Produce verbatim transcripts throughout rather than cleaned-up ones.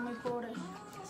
mejor. Eh.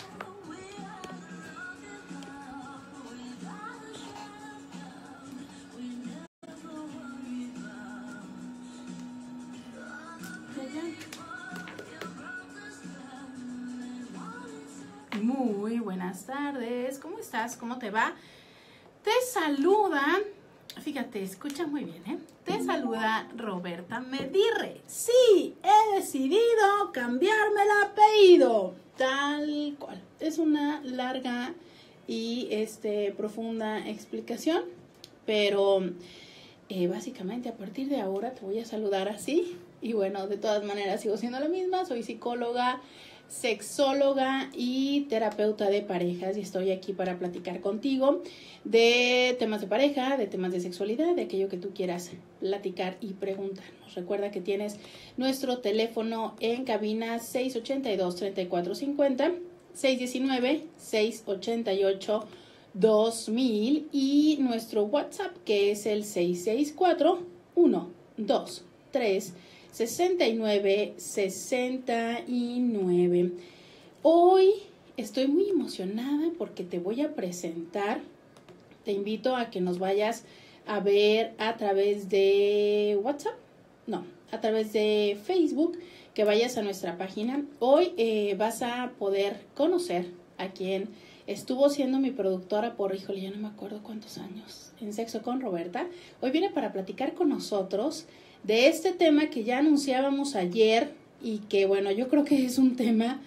Muy buenas tardes, ¿cómo estás? ¿Cómo te va? Te saluda, fíjate, escucha muy bien, ¿eh? Te saluda Roberta Medirre. Sí, he decidido cambiarme el apellido, tal cual. Es una larga y este, profunda explicación, pero eh, básicamente a partir de ahora te voy a saludar así. Y bueno, de todas maneras sigo siendo la misma, soy psicóloga, sexóloga y terapeuta de parejas y estoy aquí para platicar contigo de temas de pareja, de temas de sexualidad, de aquello que tú quieras platicar y preguntarnos. Recuerda que tienes nuestro teléfono en cabina seis ochenta y dos, treinta y cuatro cincuenta, seis diecinueve, seis ochenta y ocho, dos mil y nuestro WhatsApp que es el seis seis cuatro, uno dos tres sesenta y nueve sesenta y nueve. Hoy estoy muy emocionada porque te voy a presentar. Te invito a que nos vayas a ver a través de WhatsApp, no, a través de Facebook, que vayas a nuestra página. Hoy eh, vas a poder conocer a quien estuvo siendo mi productora por, híjole, ya no me acuerdo cuántos años, en Sexo con Roberta. Hoy viene para platicar con nosotros de este tema que ya anunciábamos ayer y que, bueno, yo creo que es un tema,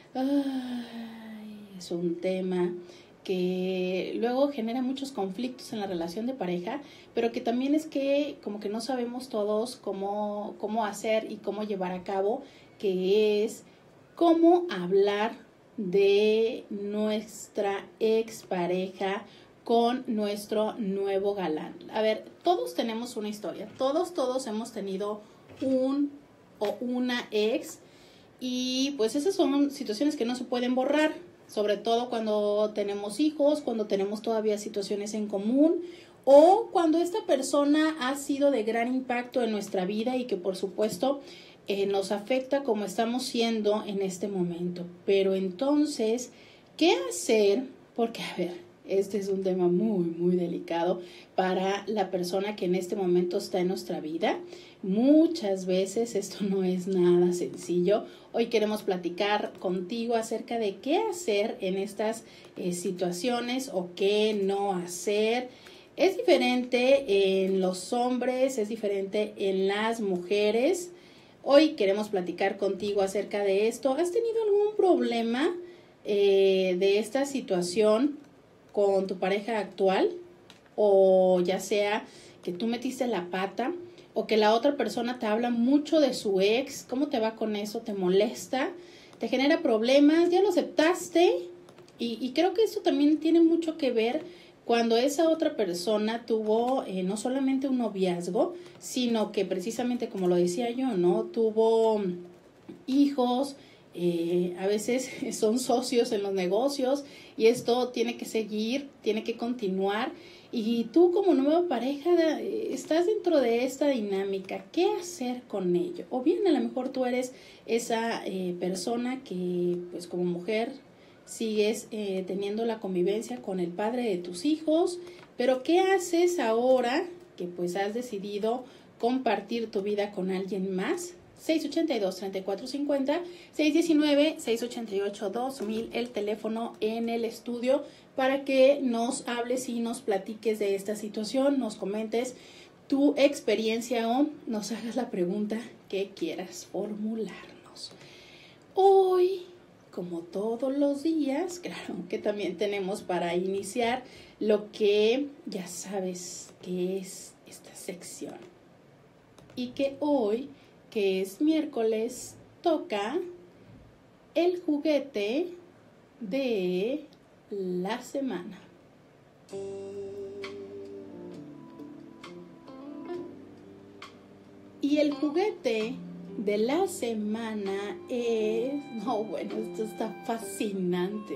ay, es un tema que luego genera muchos conflictos en la relación de pareja, pero que también es que como que no sabemos todos cómo, cómo hacer y cómo llevar a cabo, que es cómo hablar de nuestra expareja con nuestro nuevo galán. A ver, todos tenemos una historia, todos, todos hemos tenido un o una ex y pues esas son situaciones que no se pueden borrar, sobre todo cuando tenemos hijos, cuando tenemos todavía situaciones en común o cuando esta persona ha sido de gran impacto en nuestra vida y que por supuesto eh, nos afecta como estamos siendo en este momento. Pero entonces, ¿qué hacer? Porque, a ver, este es un tema muy, muy delicado para la persona que en este momento está en nuestra vida. Muchas veces esto no es nada sencillo. Hoy queremos platicar contigo acerca de qué hacer en estas eh, situaciones o qué no hacer. Es diferente en los hombres, es diferente en las mujeres. Hoy queremos platicar contigo acerca de esto. ¿Has tenido algún problema eh, de esta situación con tu pareja actual? O ya sea que tú metiste la pata o que la otra persona te habla mucho de su ex. ¿Cómo te va con eso? ¿Te molesta? ¿Te genera problemas? ¿Ya lo aceptaste? Y, y creo que esto también tiene mucho que ver cuando esa otra persona tuvo eh, no solamente un noviazgo, sino que precisamente como lo decía yo, ¿no? Tuvo hijos, eh, a veces son socios en los negocios y esto tiene que seguir, tiene que continuar. Y tú como nueva pareja estás dentro de esta dinámica, ¿qué hacer con ello? O bien a lo mejor tú eres esa eh, persona que pues como mujer sigues eh, teniendo la convivencia con el padre de tus hijos, pero ¿qué haces ahora que pues has decidido compartir tu vida con alguien más? seis ochenta y dos, treinta y cuatro cincuenta, seis diecinueve, seis ochenta y ocho, dos mil, el teléfono en el estudio para que nos hables y nos platiques de esta situación, nos comentes tu experiencia o nos hagas la pregunta que quieras formularnos. Hoy, como todos los días, claro que también tenemos para iniciar lo que ya sabes que es esta sección y que hoy, que es miércoles, toca el juguete de la semana. Y el juguete de la semana es... No, bueno, esto está fascinante.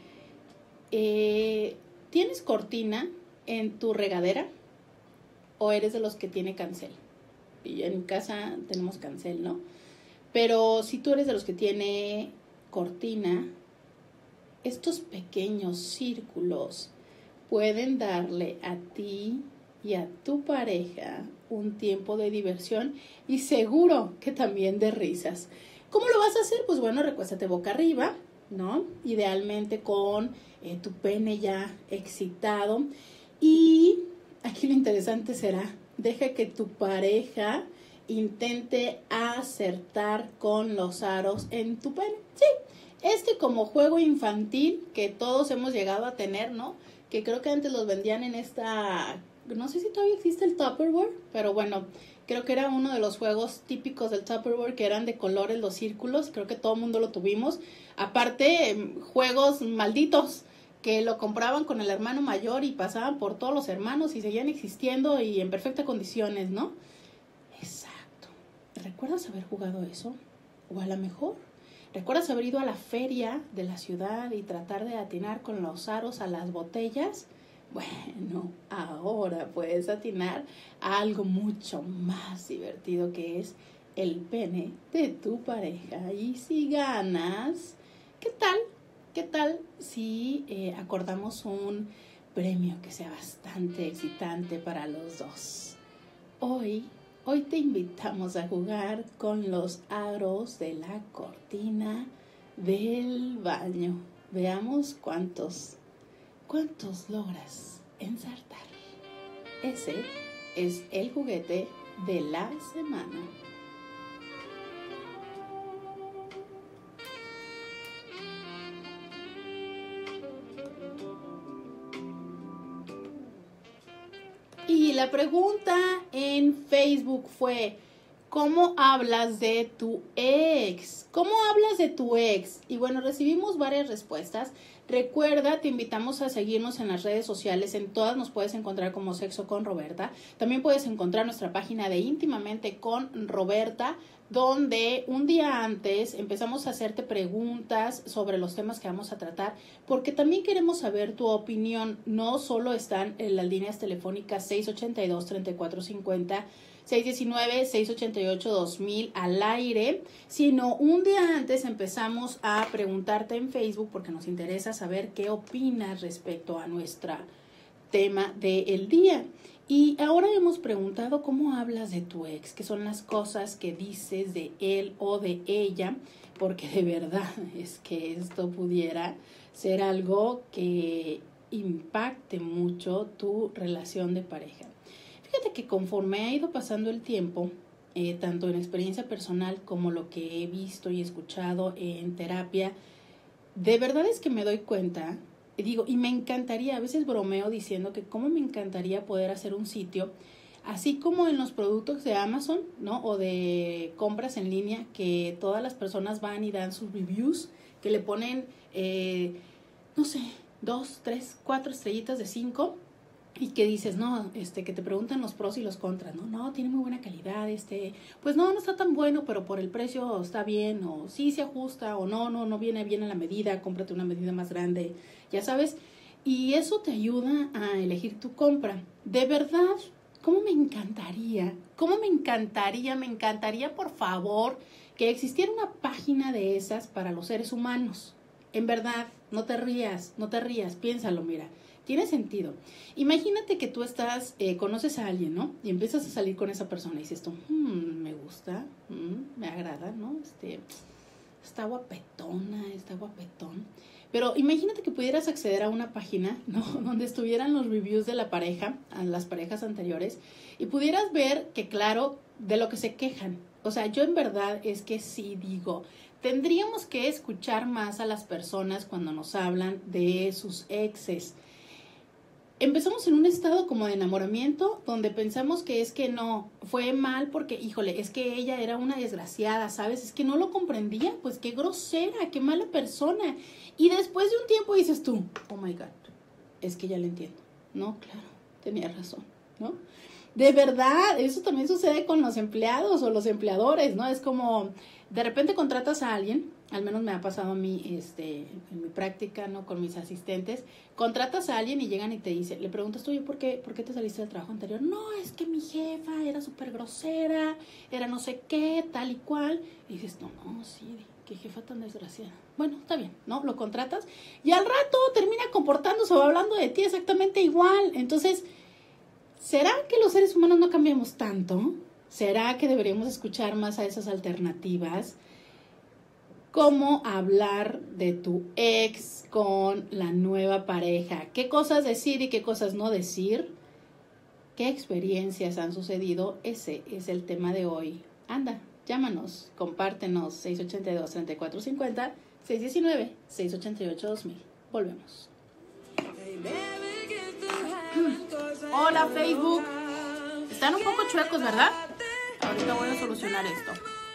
Eh, ¿Tienes cortina en tu regadera o eres de los que tiene cancel? Y en casa tenemos cancel, ¿no? Pero si tú eres de los que tiene cortina, estos pequeños círculos pueden darle a ti y a tu pareja un tiempo de diversión y seguro que también de risas. ¿Cómo lo vas a hacer? Pues bueno, recuéstate boca arriba, ¿no? Idealmente con eh, tu pene ya excitado. Y aquí lo interesante será, deja que tu pareja intente acertar con los aros en tu pene. Sí, este como juego infantil que todos hemos llegado a tener, ¿no? Que creo que antes los vendían en esta, no sé si todavía existe el Tupperware, pero bueno, creo que era uno de los juegos típicos del Tupperware que eran de colores los círculos, creo que todo el mundo lo tuvimos. Aparte, juegos malditos que lo compraban con el hermano mayor y pasaban por todos los hermanos y seguían existiendo y en perfectas condiciones, ¿no? Exacto. ¿Recuerdas haber jugado eso? O a lo mejor, ¿recuerdas haber ido a la feria de la ciudad y tratar de atinar con los aros a las botellas? Bueno, ahora puedes atinar a algo mucho más divertido que es el pene de tu pareja. Y si ganas, ¿qué tal? ¿Qué tal si eh, acordamos un premio que sea bastante excitante para los dos? Hoy, hoy te invitamos a jugar con los aros de la cortina del baño. Veamos cuántos, cuántos logras ensartar. Ese es el juguete de la semana. Y la pregunta en Facebook fue, ¿cómo hablas de tu ex? ¿Cómo hablas de tu ex? Y bueno, recibimos varias respuestas. Recuerda, te invitamos a seguirnos en las redes sociales. En todas nos puedes encontrar como Sexo con Roberta. También puedes encontrar nuestra página de Íntimamente con Roberta, donde un día antes empezamos a hacerte preguntas sobre los temas que vamos a tratar, porque también queremos saber tu opinión. No solo están en las líneas telefónicas seis ochenta y dos, treinta y cuatro cincuenta, seis diecinueve, seis ochenta y ocho, dos mil al aire, sino un día antes empezamos a preguntarte en Facebook porque nos interesa saber qué opinas respecto a nuestro tema del día. Y ahora hemos preguntado cómo hablas de tu ex, qué son las cosas que dices de él o de ella, porque de verdad es que esto pudiera ser algo que impacte mucho tu relación de pareja. Fíjate que conforme ha ido pasando el tiempo, eh, tanto en experiencia personal como lo que he visto y escuchado en terapia, de verdad es que me doy cuenta. Digo, y me encantaría, a veces bromeo diciendo que cómo me encantaría poder hacer un sitio, así como en los productos de Amazon, ¿no? O de compras en línea, que todas las personas van y dan sus reviews, que le ponen, eh, no sé, dos, tres, cuatro estrellitas de cinco, y que dices, no, este, que te preguntan los pros y los contras, ¿no? No, tiene muy buena calidad, este, pues no, no está tan bueno, pero por el precio está bien, o sí se ajusta, o no, no, no viene bien a la medida, cómprate una medida más grande, ya sabes, y eso te ayuda a elegir tu compra. De verdad, ¿cómo me encantaría? ¿Cómo me encantaría? Me encantaría, por favor, que existiera una página de esas para los seres humanos. En verdad, no te rías, no te rías, piénsalo, mira. Tiene sentido. Imagínate que tú estás, eh, conoces a alguien, ¿no? Y empiezas a salir con esa persona y dices tú, hmm, me gusta, hmm, me agrada, ¿no? Este, está guapetona, está guapetón. Pero imagínate que pudieras acceder a una página, ¿no? Donde estuvieran los reviews de la pareja, a las parejas anteriores, y pudieras ver que, claro, de lo que se quejan. O sea, yo en verdad es que sí digo, tendríamos que escuchar más a las personas cuando nos hablan de sus exes. Empezamos en un estado como de enamoramiento, donde pensamos que es que no, fue mal porque, híjole, es que ella era una desgraciada, ¿sabes? Es que no lo comprendía, pues qué grosera, qué mala persona. Y después de un tiempo dices tú, oh my God, es que ya le entiendo. No, claro, tenía razón, ¿no? De verdad, eso también sucede con los empleados o los empleadores, ¿no? Es como, de repente contratas a alguien, al menos me ha pasado a mí este, en mi práctica, ¿no? Con mis asistentes, contratas a alguien y llegan y te dicen, le preguntas tú, oye, ¿por qué, ¿por qué te saliste del trabajo anterior? No, es que mi jefa era súper grosera, era no sé qué, tal y cual. Y dices, no, no, sí, Qué jefa tan desgraciada. Bueno, está bien, ¿no? Lo contratas y al rato termina comportándose o hablando de ti exactamente igual. Entonces, ¿será que los seres humanos no cambiamos tanto? ¿Será que deberíamos escuchar más a esas alternativas? ¿Cómo hablar de tu ex con la nueva pareja? ¿Qué cosas decir y qué cosas no decir? ¿Qué experiencias han sucedido? Ese es el tema de hoy. Anda, llámanos, compártenos, seis ocho dos, tres cuatro cinco cero, seis uno nueve, seis ocho ocho, dos mil. Volvemos. Hola, Facebook. Están un poco chuecos, ¿verdad? Ahorita voy a solucionar esto.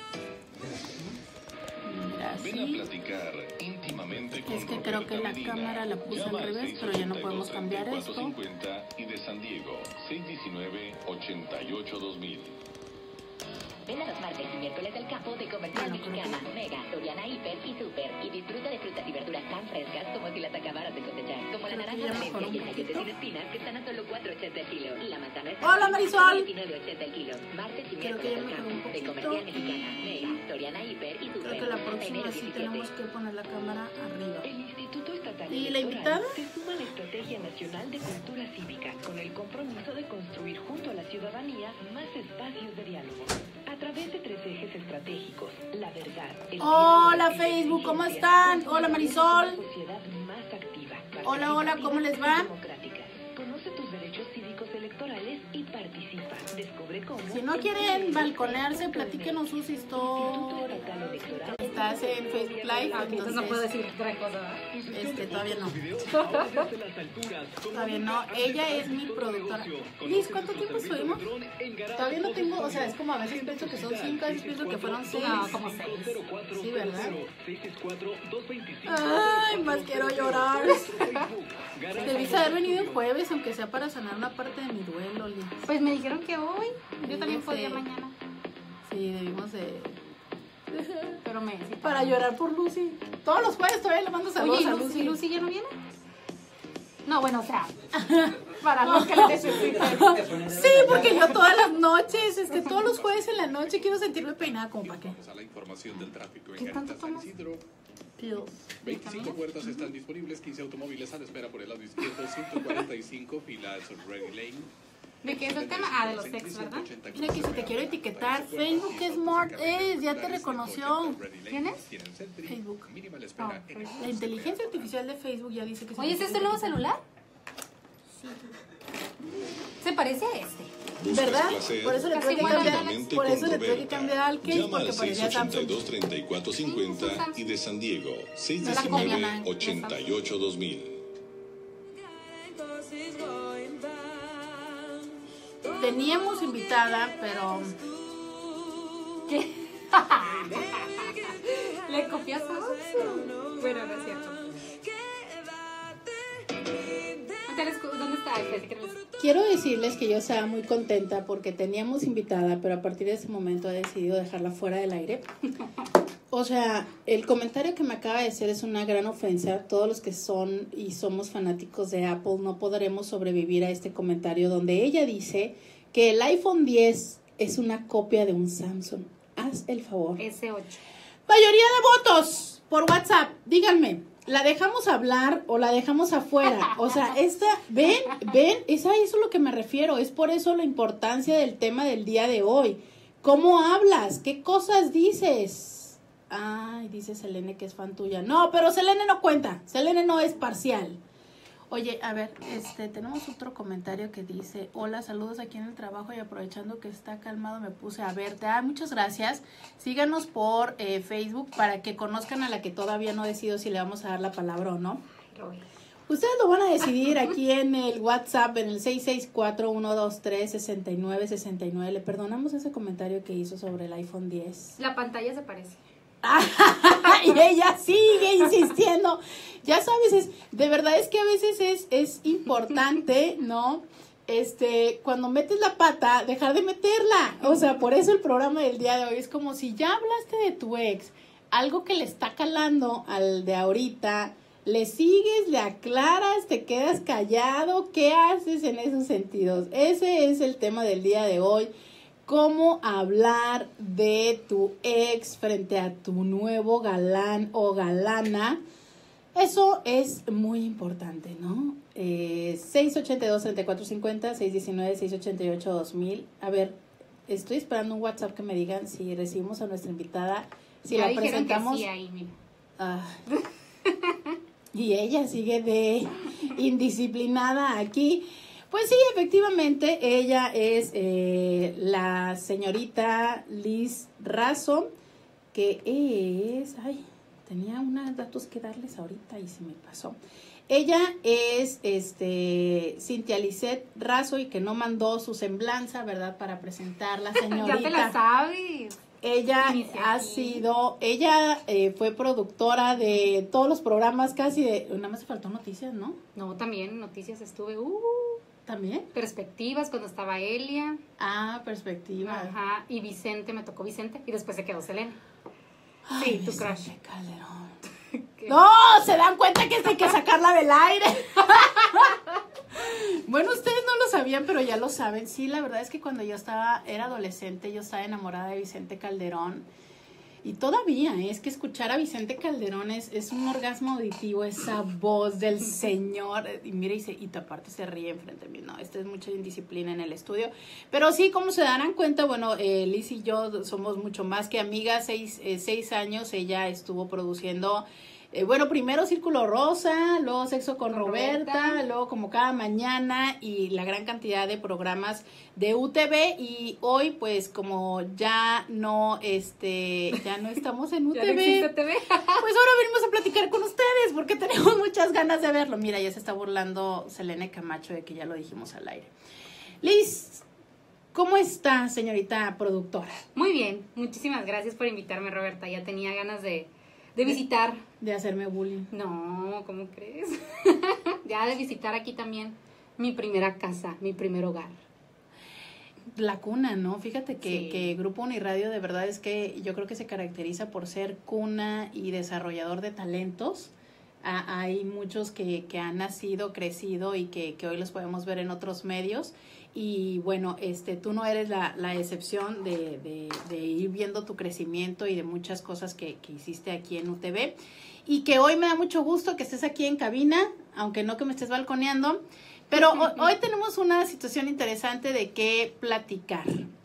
Mira, Ven a platicar íntimamente con es que creo que la Medina. cámara la puse al revés, pero ya no podemos cambiar esto. cincuenta y de San Diego, seis uno nueve, ocho ocho, dos mil. Ven a los martes y miércoles del campo de Comercial Mexicana, Mega, Soriana, Hiper y Super. Y disfruta de frutas y verduras tan frescas como si las acabaras de cosechar. Como la naranja Valencia y el chayote sin espinas que están a solo cuatro ochenta el kilo. Y la manzana es Hola, Marisol. diecinueve ochenta el kilo. Martes y Creo que miércoles ya del mejoró un campo de poquito. Comercial Mexicana, Mega, Soriana, Hiper y Super. Creo que la Hasta próxima enero sí diecisiete. tenemos que poner la cámara arriba. El Instituto Estatal ¿Y la Electoral invitada? se suma a la Estrategia Nacional de Cultura Cívica con el compromiso de construir junto a la ciudadanía más espacios de diálogo. A través de tres ejes estratégicos, la verdad, el Hola, diálogo y la Facebook, ¿cómo inteligencia, están? Hola, construiremos Marisol. una sociedad más activa, Hola, hola, ¿cómo les va? participativa y democrática. Conoce tus derechos cívicos electorales y participa. Descubre cómo. Si no quieren balconearse, platíquenos sus historias. Estás en Facebook Live, entonces no puedo decir otra cosa, ¿verdad? este, todavía no. Todavía no. Ella es mi productora. Liz, ¿cuánto tiempo estuvimos? Todavía no tengo, o sea, es como a veces pienso que son cinco, a veces pienso que fueron seis. No, como seis. Sí, ¿verdad? Ay, más quiero llorar. Debiste haber venido el jueves, aunque sea para sanar una parte de mi duelo, Liz. Pues me dijeron que hoy. Yo también Sí. podía mañana. Sí, debimos de... Pero me. Sí, Para llorar por Lucy. Todos los jueves todavía le mando saludos Oye, a Lucy, Lucy. Lucy ya no viene. No, bueno, o sea, para los que la necesitan. Sí, porque yo todas las noches, es que todos los jueves en la noche quiero sentirme peinada, como para qué. A la información del tráfico en ¿Qué tanto Caritas San tomas? Isidro. Pills. veinticinco puertas están disponibles, quince automóviles a la espera por el lado izquierdo, ciento cuarenta y cinco filas Ready Lane. ¿De qué es el tema? Ah, de los ex, ¿verdad? Mira que si te quiero etiquetar, Facebook Smart es, ya te reconoció. ¿Quién es? Facebook. Mínima la espera Oh, en el- La inteligencia artificial de Facebook ya dice que se Oye, ¿es este el nuevo celular? Se parece a este. ¿Verdad? Por eso le tuve que Casi cambiar, igual. por eso le tuve que cambiar al case, Llama porque al parecía Samsung. seis ocho dos, tres cuatro cinco cero y de San Diego, seis No la uno nueve, copian, ocho ocho, dos mil. Teníamos invitada, pero ¿Qué? ¿Le copias a Samsung? Bueno, no es cierto. ¿Dónde está? Espérate, que no lo- quiero decirles que yo estaba muy contenta porque teníamos invitada, pero a partir de ese momento he decidido dejarla fuera del aire. O sea, el comentario que me acaba de hacer es una gran ofensa. Todos los que son y somos fanáticos de Apple no podremos sobrevivir a este comentario donde ella dice que el iPhone diez es una copia de un Samsung. Haz el favor. ese ocho. Mayoría de votos por WhatsApp. Díganme, ¿la dejamos hablar o la dejamos afuera? O sea, esta, ven, ven, es a eso a lo que me refiero. Es por eso la importancia del tema del día de hoy. ¿Cómo hablas? ¿Qué cosas dices? Ay, dice Selene que es fan tuya. No, pero Selene no cuenta. Selene no es parcial. Oye, a ver, este, tenemos otro comentario que dice: hola, saludos aquí en el trabajo y aprovechando que está calmado me puse a verte. Ah, muchas gracias. Síganos por eh, Facebook para que conozcan a la que todavía no decido si le vamos a dar la palabra o no. Ustedes lo van a decidir aquí en el WhatsApp, en el seis seis cuatro, uno dos tres, seis nueve seis nueve. Le perdonamos ese comentario que hizo sobre el iPhone diez. La pantalla se parece. Y ella sigue insistiendo. Ya sabes, es, de verdad es que a veces es, es importante, ¿no? Este, cuando metes la pata, dejar de meterla. O sea, por eso el programa del día de hoy es como si ya hablaste de tu ex, algo que le está calando al de ahorita, le sigues, le aclaras, te quedas callado. ¿Qué haces en esos sentidos? Ese es el tema del día de hoy. cómo hablar de tu ex frente a tu nuevo galán o galana. Eso es muy importante, ¿no? Eh, seis ochenta y dos, treinta y cuatro cincuenta, seis diecinueve, seis ochenta y ocho, dos mil. A ver, estoy esperando un WhatsApp que me digan si recibimos a nuestra invitada, si ya la presentamos. Que sí, ahí, mira. Ah, y ella sigue de indisciplinada aquí. Pues sí, efectivamente, ella es eh, la señorita Liz Razo, que es... Ay, tenía unos datos que darles ahorita y se me pasó. Ella es este Cintia Lisset Razo y que no mandó su semblanza, ¿verdad? Para presentarla, señorita. Ya te la sabes. Ella Inicia ha aquí. sido, ella eh, fue productora de todos los programas casi de, nada más se faltó noticias, ¿no? No, también noticias estuve, uh, ¿También? perspectivas cuando estaba Elia. Ah, perspectiva. Ajá, y Vicente, me tocó Vicente y después se quedó Selena. Ay, Sí, tu Vicente crush. Calderón. ¿Qué? ¡No! ¿Se dan cuenta que esto hay que sacarla del aire? Bueno, ustedes no lo sabían, pero ya lo saben. Sí, la verdad es que cuando yo estaba, era adolescente, yo estaba enamorada de Vicente Calderón. Y todavía, ¿eh? Es que escuchar a Vicente Calderón es, es un orgasmo auditivo, esa voz del señor. Y mira, y, se, y aparte se ríe enfrente de mí. No, esto es mucha indisciplina en el estudio. Pero sí, como se darán cuenta, bueno, eh, Liz y yo somos mucho más que amigas. Seis, eh, seis años ella estuvo produciendo... Eh, bueno, primero Círculo Rosa, luego Sexo con, Con Roberta, Roberta. luego Como Cada Mañana y la gran cantidad de programas de U T V. Y hoy, pues, como ya no, este, ya no estamos en Ya U T V, no existe T V. pues ahora venimos a platicar con ustedes porque tenemos muchas ganas de verlo. Mira, ya se está burlando Selene Camacho de que ya lo dijimos al aire. Liz, ¿cómo está, señorita productora? Muy bien, muchísimas gracias por invitarme, Roberta. Ya tenía ganas de, de visitar. De hacerme bullying. No, ¿cómo crees? Ya de visitar aquí también mi primera casa, mi primer hogar. La cuna, ¿no? Fíjate que, Sí. que Grupo Uniradio de verdad es que yo creo que se caracteriza por ser cuna y desarrollador de talentos. Ah, hay muchos que, que han nacido, crecido y que, que hoy los podemos ver en otros medios. Y bueno, este, tú no eres la, la excepción de, de, de ir viendo tu crecimiento y de muchas cosas que, que hiciste aquí en U T V. Y que hoy me da mucho gusto que estés aquí en cabina, aunque no que me estés balconeando. Pero hoy, hoy tenemos una situación interesante de qué platicar.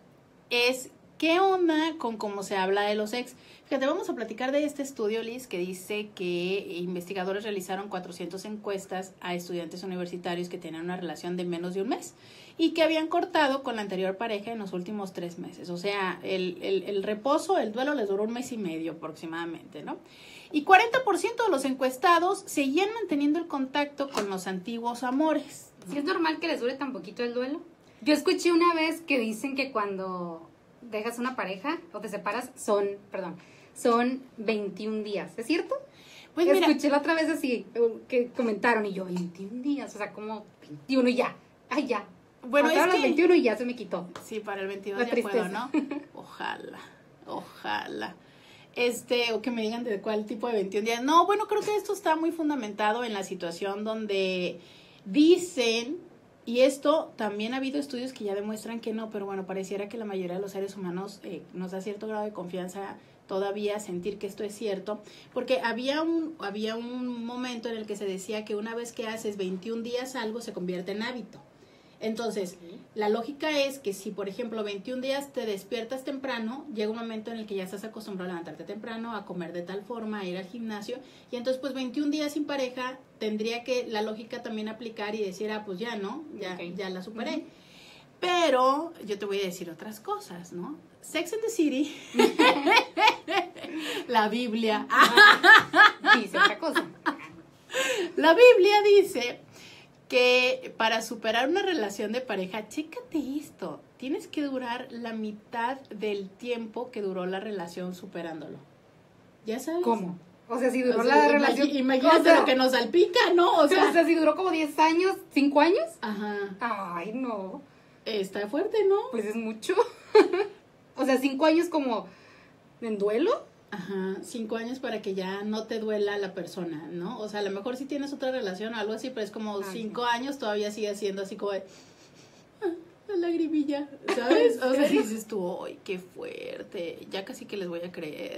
Es qué onda con cómo se habla de los ex. Fíjate, vamos a platicar de este estudio, Liz, que dice que investigadores realizaron cuatrocientas encuestas a estudiantes universitarios que tenían una relación de menos de un mes y que habían cortado con la anterior pareja en los últimos tres meses. O sea, el, el, el reposo, el duelo les duró un mes y medio aproximadamente, ¿no? Y cuarenta por ciento de los encuestados seguían manteniendo el contacto con los antiguos amores. ¿Sí es normal que les dure tan poquito el duelo? Yo escuché una vez que dicen que cuando dejas una pareja o te separas son, perdón, son veintiún días. ¿Es cierto? Pues mira, Escuché la otra vez así, que comentaron y yo, veintiún días, o sea, como veintiuno y ya, ay ya. bueno, es Pasaron los que... veintiuno y ya se me quitó. Sí, para el veintidós La ya puedo, tristeza. ¿no? Ojalá, ojalá. Este, o que me digan de cuál tipo de veintiún días. No, bueno, creo que esto está muy fundamentado en la situación donde dicen, y esto también ha habido estudios que ya demuestran que no, pero bueno, pareciera que la mayoría de los seres humanos eh, nos da cierto grado de confianza todavía sentir que esto es cierto, porque había un, había un momento en el que se decía que una vez que haces veintiún días algo se convierte en hábito. Entonces, la lógica es que si, por ejemplo, veintiún días te despiertas temprano, llega un momento en el que ya estás acostumbrado a levantarte temprano, a comer de tal forma, a ir al gimnasio, y entonces, pues, veintiún días sin pareja, tendría que la lógica también aplicar y decir, ah, pues ya, ¿no? Ya, Ok. ya la superé. Ujú. Pero yo te voy a decir otras cosas, ¿no? Sex and the City, la Biblia, Dice otra cosa. la Biblia dice que para superar una relación de pareja, chécate esto, tienes que durar la mitad del tiempo que duró la relación superándolo. ¿Ya sabes? ¿Cómo? O sea, si duró O sea, la imagi- relación. Imagínate o sea, lo que nos salpica, ¿no? O o sea, sea, si duró como diez años, cinco años. ajá, Ay, no. está fuerte, ¿no? Pues es mucho. O sea, cinco años como en duelo. Ajá, cinco años para que ya no te duela la persona, ¿no? O sea, a lo mejor si tienes otra relación o algo así, pero es como Ah, cinco años todavía sigue siendo así como de... la lagrimilla, ¿sabes? O sea, dices tú, ¡ay, qué fuerte! Ya casi que les voy a creer.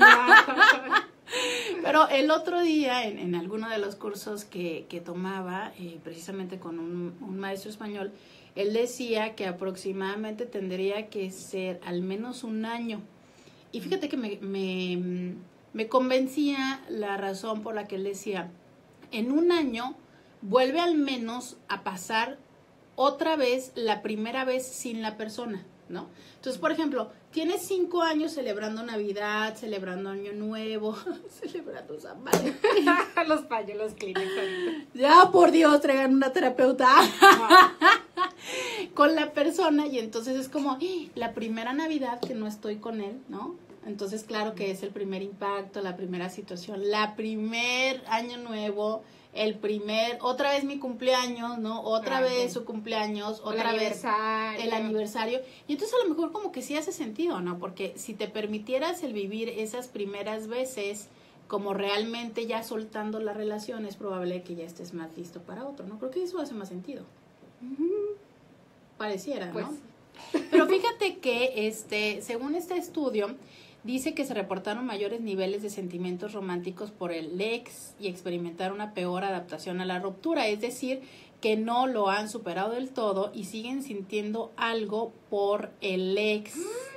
Pero el otro día, en, en alguno de los cursos que, que tomaba, eh, precisamente con un, un maestro español, él decía que aproximadamente tendría que ser al menos un año. Y fíjate que me, me, me convencía la razón por la que él decía, en un año vuelve al menos a pasar otra vez la primera vez sin la persona, ¿no? Entonces, por ejemplo, tienes cinco años celebrando Navidad, celebrando Año Nuevo, celebrando San Valentín. Los pañuelos clínicos. Ya, por Dios, traigan una terapeuta. Con la persona, y entonces es como la primera Navidad que no estoy con él, ¿no? Entonces, claro que es el primer impacto, la primera situación, la primer Año Nuevo, el primer, otra vez mi cumpleaños, ¿no? Otra Ay, vez su cumpleaños, otra el vez aniversario. el aniversario. Y entonces a lo mejor como que sí hace sentido, ¿no? Porque si te permitieras el vivir esas primeras veces como realmente ya soltando la relación, es probable que ya estés más listo para otro, ¿no? Creo que eso hace más sentido. Pareciera, Pues, ¿no? Pero fíjate que, este, según este estudio, dice que se reportaron mayores niveles de sentimientos románticos por el ex y experimentar una peor adaptación a la ruptura, es decir, que no lo han superado del todo y siguen sintiendo algo por el ex.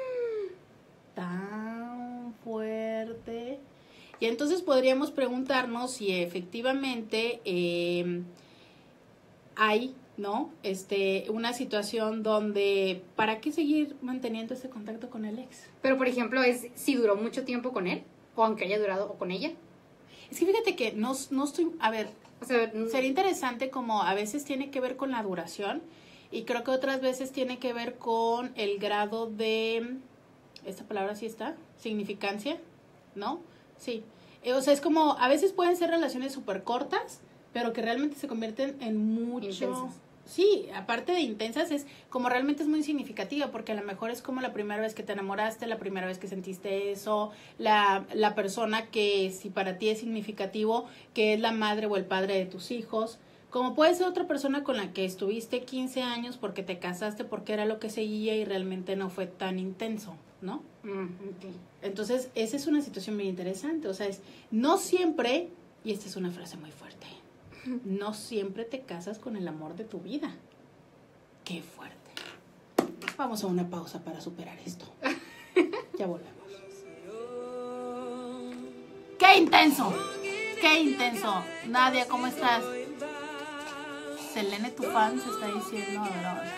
Tan fuerte. Y entonces podríamos preguntarnos si efectivamente eh, hay, ¿no? Este, una situación donde, ¿para qué seguir manteniendo ese contacto con el ex? Pero, por ejemplo, es si duró mucho tiempo con él, o aunque haya durado con ella. Es que fíjate que no, no estoy, a ver, O sea, sería interesante como a veces tiene que ver con la duración y creo que otras veces tiene que ver con el grado de, esta palabra sí está, significancia, ¿no? Sí, eh, o sea, es como, a veces pueden ser relaciones súper cortas, pero que realmente se convierten en mucho... Intensas. Sí, aparte de intensas, es como realmente es muy significativa, porque a lo mejor es como la primera vez que te enamoraste, la primera vez que sentiste eso, la, la persona que si para ti es significativo, que es la madre o el padre de tus hijos, como puede ser otra persona con la que estuviste quince años porque te casaste, porque era lo que seguía y realmente no fue tan intenso, ¿no? Mm, ok. Entonces, esa es una situación muy interesante, o sea, es no siempre, y esta es una frase muy fuerte, no siempre te casas con el amor de tu vida. Qué fuerte. Vamos a una pausa para superar esto. Ya volvemos. ¡Qué intenso! ¡Qué intenso! Nadia, ¿cómo estás? Selene, tu fan, se está diciendo. A ver, ahora.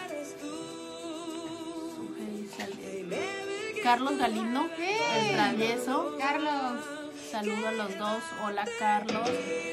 Carlos Galindo, el travieso. Carlos. Saludo a los dos. Hola, Carlos.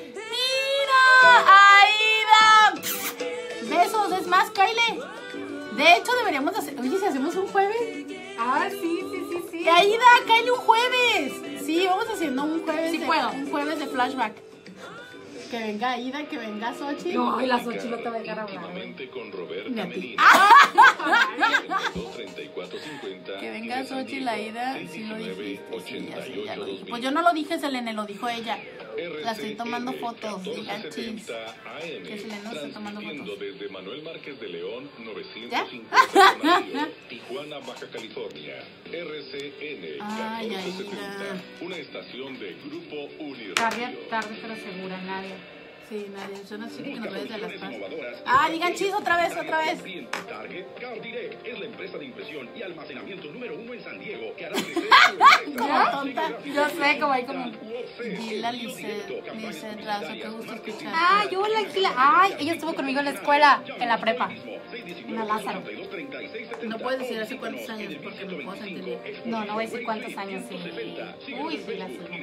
¡Aida! Besos, es más, Kyle. De hecho, deberíamos de hacer... Oye, si hacemos un jueves. Ah, sí, sí, sí, sí. Aida, Kyle, un jueves. Sí, vamos haciendo un jueves. Sí de, puedo. Un jueves de flashback. Que venga Aida, que venga Xochitl. No, y las ocho no te va a dejar hablar. Íntimamente con Roberta Ni a ti. Medina. treinta y cuatro cincuenta. Que venga Xochitl, Aida. Sí lo dijiste. Sí, ya sé, ya lo dije. Pues yo no no lo dije, Selene, lo dijo ella. La estoy tomando fotos. Digan chis. Que Selene no está tomando fotos. Desde Manuel Márquez de León, ¿Ya? novecientos cincuenta Canadillo, Tijuana, Baja California. R C N Ay, catorce Aida. setenta, una estación de Grupo Tarde, Uniradio. tarde, pero segura, nadie. Sí, nadie. Yo no sé que nos vayas de las paz. Innovadoras. Ah, digan chis otra vez, otra vez. Target Car Direct es la empresa de impresión y almacenamiento número uno en San Diego que hará crecer Como tonta. Yo sé, como hay como... Dila, Lizeth, Lizeth Razo, qué gusto escuchar. Ay, hola, Gila. Ay, ella estuvo conmigo en la escuela, en la prepa. En la Lázaro. No puedes decir hace cuántos años porque me puedo sentir vieja. No, no voy a decir cuántos años, sí. Uy, sí, la sigo.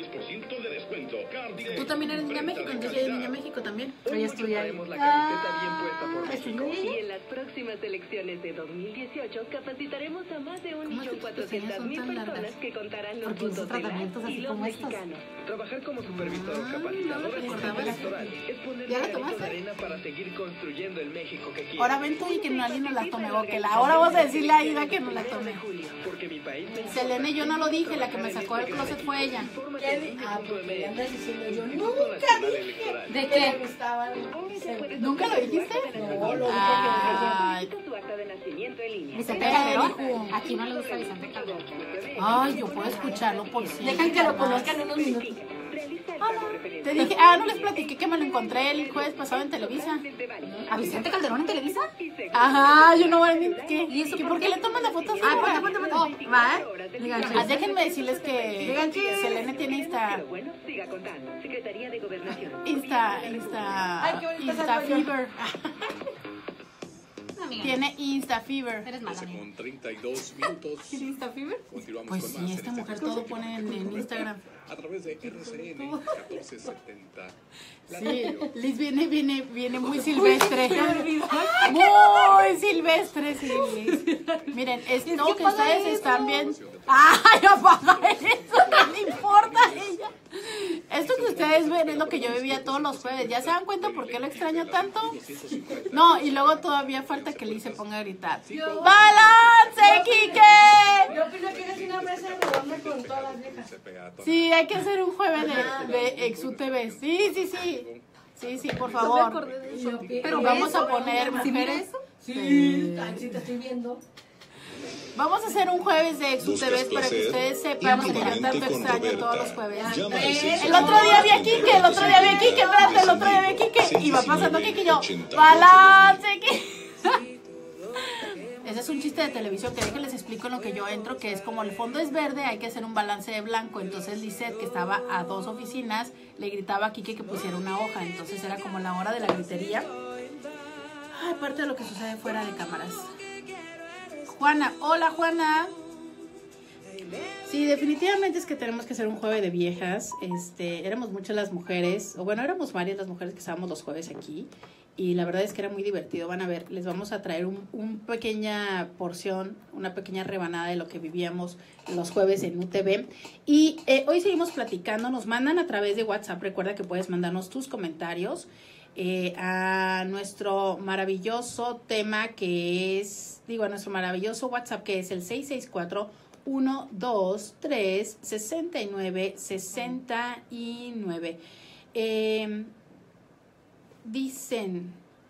Tú también eres Niña México, entonces yo eres Niña México también. Pero yo estudié ahí. La camiseta bien puesta por México. ¿estudié Y ahí? en las próximas elecciones de dos mil dieciocho capacitaremos a más de un ¿Cómo es millón que tus cuatrocientas pestañas mil son tan personas largas? que contarán los Porque uso votos de las tratamientos y así los como estos. mexicanos. Trabajar como supervisor Ah, capacitador no me en acordaba. campaña electoral es poner ¿Ya la granito de tomaste? arena para seguir construyendo el México que quiere. Ahora ven, tanto y que no, alguien nos la tome. O que la ahora vamos a decirle a Ida que nos la tome. Selene, yo no lo dije, la que me sacó del closet fue ella. Ah, porque le andas diciendo yo nunca dije ¿De que qué? le gustaba. ¿Nunca lo dijiste? No, lo dije Ay, Tu acta de nacimiento en línea. Vicente Eh, Calderón. dijo. Aquí no le gusta Vicente Calderón. ay, yo puedo escucharlo por si. Dejan que lo conozcan unos minutos. Te dije, ah, no les platiqué que me lo encontré el jueves pasado en Televisa. ¿A Vicente Calderón en Televisa? Ajá, yo no voy a decir ¿qué? ¿Que ¿Por qué le toman la foto así? Ah, ponte, ponte, ponte. Va, ¿eh? Digan, Ah, déjenme decirles que, Digan que que- Selene tiene Insta, Bueno, siga contando. Secretaría de Gobernación. Insta, Insta, Ay, qué bonita Insta salgo yo. Fever. No, amiga. Tiene Insta Fever. Eres mala, doce amiga. con treinta y dos minutos. ¿Tiene Insta Fever? Continuamos Pues con sí, más en esta este mujer espacio todo pone en, en Instagram. a través de R C N catorce setenta. La Sí, radio. Liz viene, viene, viene muy silvestre. Muy silvestre, sí, Liz. Miren, esto que ustedes están viendo. ¡Ay, apaga eso! No le importa a ella. Esto que ustedes ven es lo que yo vivía todos los jueves. ¿Ya se dan cuenta por qué lo extraño tanto? No, y luego todavía falta que Liz se ponga a gritar. ¡Balance, Quique! Yo opino que eres una mesa redonda con todas las viejas. Se pega a todo. Sí, hay que hacer un jueves de, de Exu T V. Sí, sí, sí. Sí, sí, por favor. Pero vamos a poner mujeres. Sí, ay, sí te estoy viendo. Vamos a hacer un jueves de Exu T V ¿Buscas para que placer? ustedes sepan que yo Íntimamente tanto con extraño Roberta. todos los jueves. Llama al El otro día vi a Kike, el otro día vi a Kike, espérate, el otro día vi a Kike y va pasando Kike y yo, balance, Kike. Ese es un chiste de televisión que déjenles explico en lo que yo entro, que es como el fondo es verde, hay que hacer un balance de blanco. Entonces Lisette, que estaba a dos oficinas, le gritaba a Kike que pusiera una hoja. Entonces era como la hora de la gritería. Ay, aparte de lo que sucede fuera de cámaras. Juana, hola Juana. Sí, definitivamente es que tenemos que hacer un jueves de viejas. Este, éramos muchas las mujeres, o bueno, éramos varias las mujeres que estábamos los jueves aquí. Y la verdad es que era muy divertido. Van a ver, les vamos a traer un, un pequeña porción, una pequeña rebanada de lo que vivíamos los jueves en U T V. Y eh, hoy seguimos platicando, nos mandan a través de WhatsApp. Recuerda que puedes mandarnos tus comentarios eh, a nuestro maravilloso tema que es, digo, a nuestro maravilloso WhatsApp que es el seis seis cuatro, uno dos tres, seis nueve seis nueve. Eh... Dicen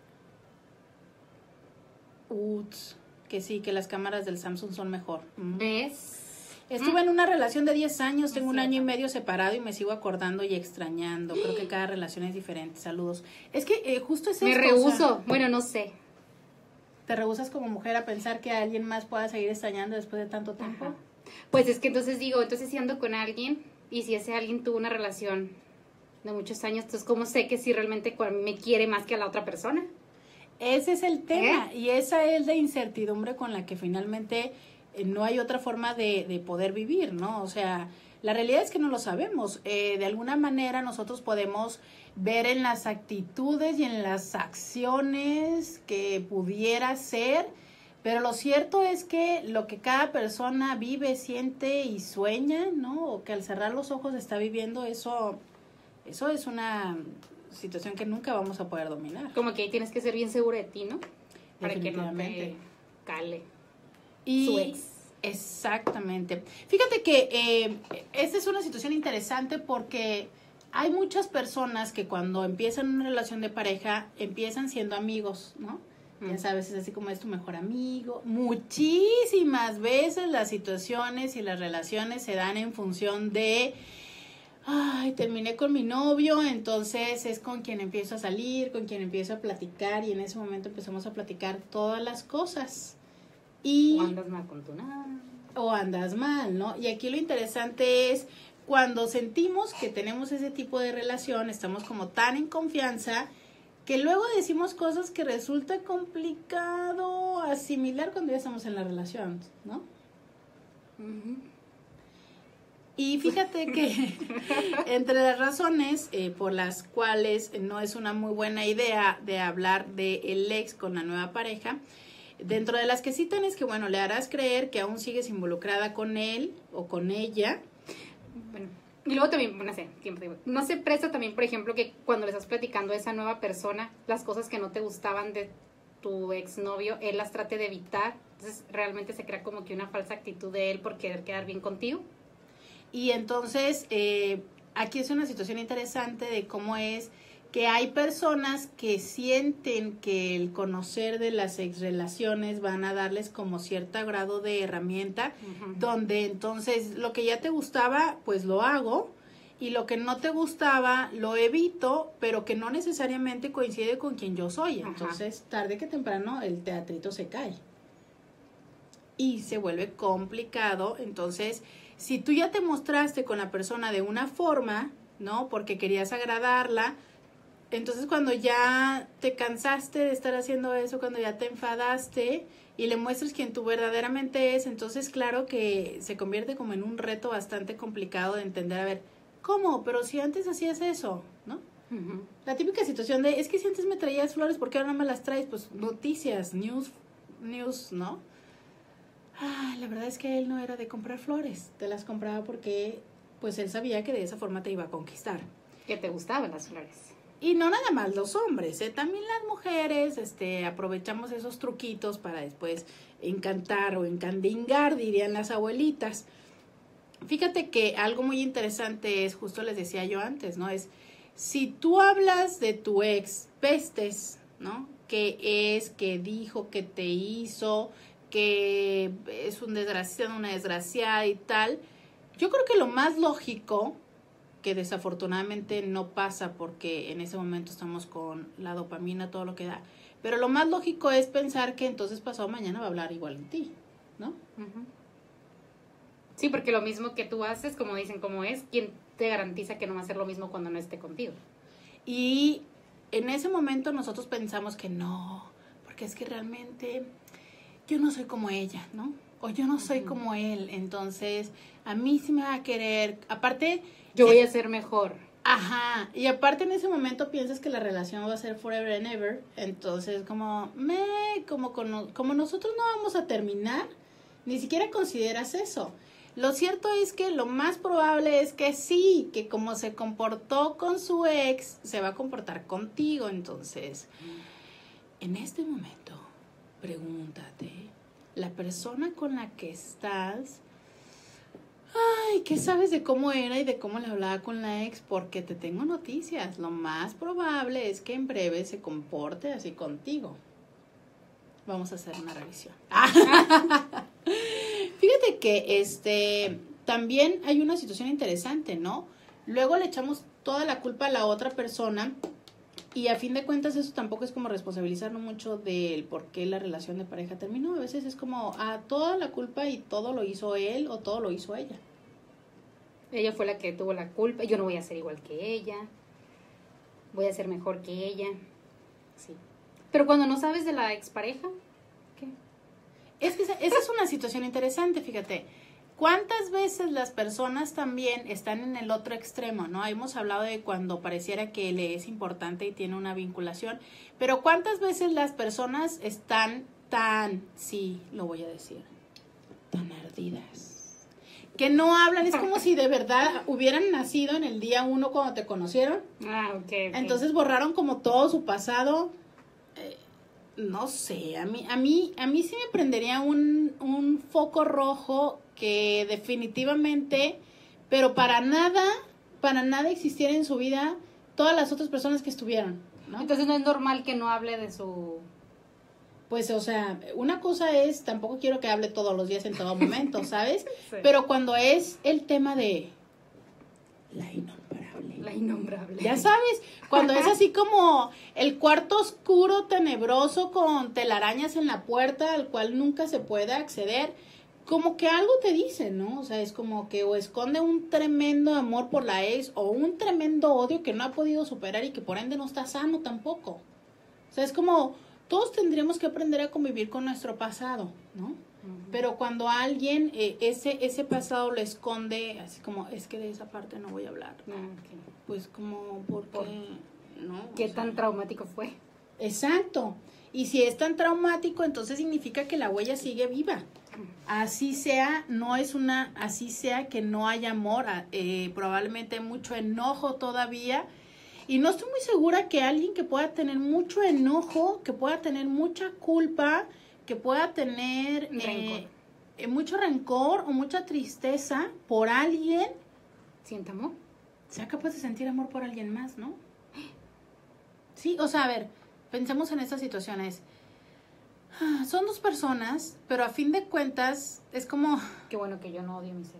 Uts, que sí, que las cámaras del Samsung son mejor. Mm. ¿Ves? Estuve en una relación de diez años, tengo un año y medio separado y me sigo acordando y extrañando. Creo que cada relación es diferente. Saludos. Es que eh, justo es Me esto, rehúso. o sea, Bueno, no sé. te rehusas como mujer a pensar que alguien más pueda seguir extrañando después de tanto tiempo. Ajá. Pues es que entonces digo, entonces si ando con alguien y si ese alguien tuvo una relación de muchos años, entonces ¿cómo sé que si realmente me quiere más que a la otra persona? Ese es el tema ¿Eh? y esa es la incertidumbre con la que finalmente eh, no hay otra forma de, de poder vivir, ¿no? O sea, la realidad es que no lo sabemos. Eh, de alguna manera nosotros podemos ver en las actitudes y en las acciones que pudiera ser, pero lo cierto es que lo que cada persona vive, siente y sueña, ¿no? O que al cerrar los ojos está viviendo, eso, eso es una situación que nunca vamos a poder dominar. Como que ahí tienes que ser bien segura de ti, ¿no? Para que no Definitivamente. te cale Y su ex. exactamente. Fíjate que eh, esta es una situación interesante porque hay muchas personas que cuando empiezan una relación de pareja empiezan siendo amigos, ¿no? Mm. Ya sabes, es así como es tu mejor amigo. Muchísimas veces las situaciones y las relaciones se dan en función de, ay, terminé con mi novio, entonces es con quien empiezo a salir, con quien empiezo a platicar y en ese momento empezamos a platicar todas las cosas. Y O andas mal con tu nada. o andas mal, ¿no? Y aquí lo interesante es cuando sentimos que tenemos ese tipo de relación, estamos como tan en confianza que luego decimos cosas que resulta complicado asimilar cuando ya estamos en la relación, ¿no? Uh-huh. Y fíjate que entre las razones eh, por las cuales no es una muy buena idea de hablar de el ex con la nueva pareja, dentro de las que citan es que, bueno, le harás creer que aún sigues involucrada con él o con ella. Bueno, y luego también, no sé, tiempo, tiempo. No se presta también, por ejemplo, que cuando le estás platicando a esa nueva persona las cosas que no te gustaban de tu exnovio, él las trate de evitar. Entonces realmente se crea como que una falsa actitud de él por querer quedar bien contigo. Y entonces eh, aquí es una situación interesante de cómo es que hay personas que sienten que el conocer de las exrelaciones van a darles como cierto grado de herramienta, uh-huh. donde entonces lo que ya te gustaba, pues lo hago, y lo que no te gustaba, lo evito, pero que no necesariamente coincide con quien yo soy. Uh-huh. Entonces, tarde que temprano, el teatrito se cae. Y se vuelve complicado. Entonces, si tú ya te mostraste con la persona de una forma, ¿no? Porque querías agradarla, entonces cuando ya te cansaste de estar haciendo eso, cuando ya te enfadaste y le muestras quién tú verdaderamente es, entonces claro que se convierte como en un reto bastante complicado de entender, a ver, ¿cómo? Pero si antes hacías eso, ¿no? Uh-huh. La típica situación de, es que si antes me traías flores, ¿por qué ahora no me las traes? Pues noticias, news, news, ¿no? Ah, la verdad es que él no era de comprar flores, te las compraba porque pues él sabía que de esa forma te iba a conquistar. Que te gustaban las flores. Y no nada más los hombres, ¿eh? También las mujeres este, aprovechamos esos truquitos para después encantar o encandingar, dirían las abuelitas. Fíjate que algo muy interesante es, justo les decía yo antes, ¿no? Es, si tú hablas de tu ex pestes, ¿no? Que es, que dijo, que te hizo, que es un desgraciado, una desgraciada y tal, yo creo que lo más lógico, que desafortunadamente no pasa porque en ese momento estamos con la dopamina, todo lo que da, pero lo más lógico es pensar que entonces pasado mañana va a hablar igual en ti, ¿no? Uh-huh. Sí, porque lo mismo que tú haces, como dicen, como es, ¿quién te garantiza que no va a hacer lo mismo cuando no esté contigo? Y en ese momento nosotros pensamos que no, porque es que realmente yo no soy como ella, ¿no? O yo no soy uh-huh. como él, entonces a mí sí me va a querer, aparte... Yo voy a ser mejor. Ajá, y aparte en ese momento piensas que la relación va a ser forever and ever, entonces como, me, como, como, como nosotros no vamos a terminar, ni siquiera consideras eso. Lo cierto es que lo más probable es que sí, que como se comportó con su ex, se va a comportar contigo, entonces, en este momento, pregúntate, la persona con la que estás... Ay, ¿qué sabes de cómo era y de cómo le hablaba con la ex? Porque te tengo noticias. Lo más probable es que en breve se comporte así contigo. Vamos a hacer una revisión. Fíjate que este también hay una situación interesante, ¿no? Luego le echamos toda la culpa a la otra persona y a fin de cuentas eso tampoco es como responsabilizarnos mucho del por qué la relación de pareja terminó. A veces es como, ah, toda la culpa y todo lo hizo él o todo lo hizo ella. Ella fue la que tuvo la culpa, yo no voy a ser igual que ella, voy a ser mejor que ella. Sí. Pero cuando no sabes de la expareja, ¿qué? Es que esa, esa es una situación interesante, fíjate. ¿Cuántas veces las personas también están en el otro extremo, no? Hemos hablado de cuando pareciera que le es importante y tiene una vinculación, pero ¿cuántas veces las personas están tan, sí, lo voy a decir, tan ardidas? Que no hablan, es como si de verdad hubieran nacido en el día uno cuando te conocieron. Ah, ok, okay. Entonces borraron como todo su pasado. Eh, no sé, a mí, a mí, a mí sí me prendería un, un foco rojo que definitivamente, pero para nada, para nada existiera en su vida todas las otras personas que estuvieron, ¿no? Entonces no es normal que no hable de su... Pues, o sea, una cosa es, tampoco quiero que hable todos los días en todo momento, ¿sabes? Sí. Pero cuando es el tema de la innombrable. La innombrable. Ya sabes, cuando es así como el cuarto oscuro, tenebroso, con telarañas en la puerta, al cual nunca se puede acceder, como que algo te dice, ¿no? O sea, es como que o esconde un tremendo amor por la ex o un tremendo odio que no ha podido superar y que por ende no está sano tampoco. O sea, es como... Todos tendríamos que aprender a convivir con nuestro pasado, ¿no? Uh-huh. Pero cuando alguien eh, ese ese pasado lo esconde, así como, es que de esa parte no voy a hablar. Uh-huh. Okay. Pues como, ¿por qué? ¿No? ¿Qué o sea, tan traumático fue? Exacto. Y si es tan traumático, entonces significa que la huella sigue viva. Así sea, no es una, así sea que no haya amor, eh, probablemente hay mucho enojo todavía. Y no estoy muy segura que alguien que pueda tener mucho enojo, que pueda tener mucha culpa, que pueda tener Rencor. eh, eh, mucho rencor o mucha tristeza por alguien, ¿Siente amor? sea capaz de sentir amor por alguien más, ¿no? Sí, o sea, a ver, pensemos en estas situaciones. Ah, Son dos personas, pero a fin de cuentas es como... Qué bueno que yo no odio a mis ex.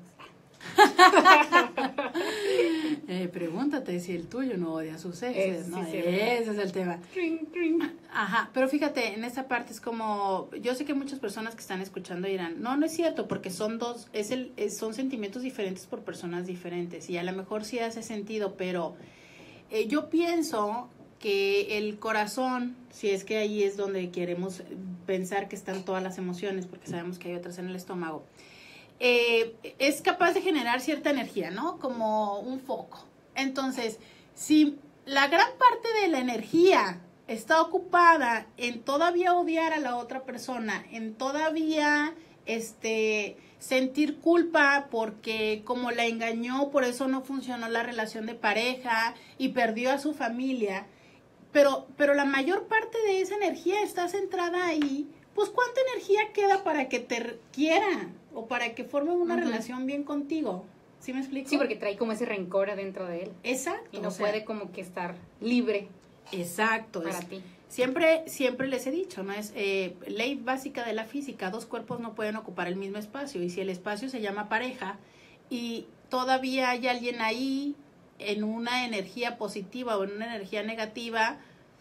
Eh, pregúntate si el tuyo no odia a sus exes, Es- ¿no? sí, sí, Ese es el tema. Trin, trin. Ajá, pero fíjate, en esta parte es como, yo sé que muchas personas que están escuchando dirán, no, no es cierto, porque son dos, es el, es- son sentimientos diferentes por personas diferentes, y a lo mejor sí hace sentido, pero eh, yo pienso que el corazón, si es que ahí es donde queremos pensar que están todas las emociones, porque sabemos que hay otras en el estómago, eh, es capaz de generar cierta energía, ¿no? Como un foco. Entonces, si la gran parte de la energía está ocupada en todavía odiar a la otra persona, en todavía este sentir culpa porque como la engañó, por eso no funcionó la relación de pareja y perdió a su familia, pero, pero la mayor parte de esa energía está centrada ahí, pues ¿cuánta energía queda para que te quieran o para que formen una Ujú. relación bien contigo? ¿Sí me explico? Sí, porque trae como ese rencor adentro de él. Exacto. Y no o sea, puede como que estar libre Exacto. para es- ti. Siempre, siempre les he dicho, ¿no? Es eh, ley básica de la física, dos cuerpos no pueden ocupar el mismo espacio, y si el espacio se llama pareja y todavía hay alguien ahí en una energía positiva o en una energía negativa,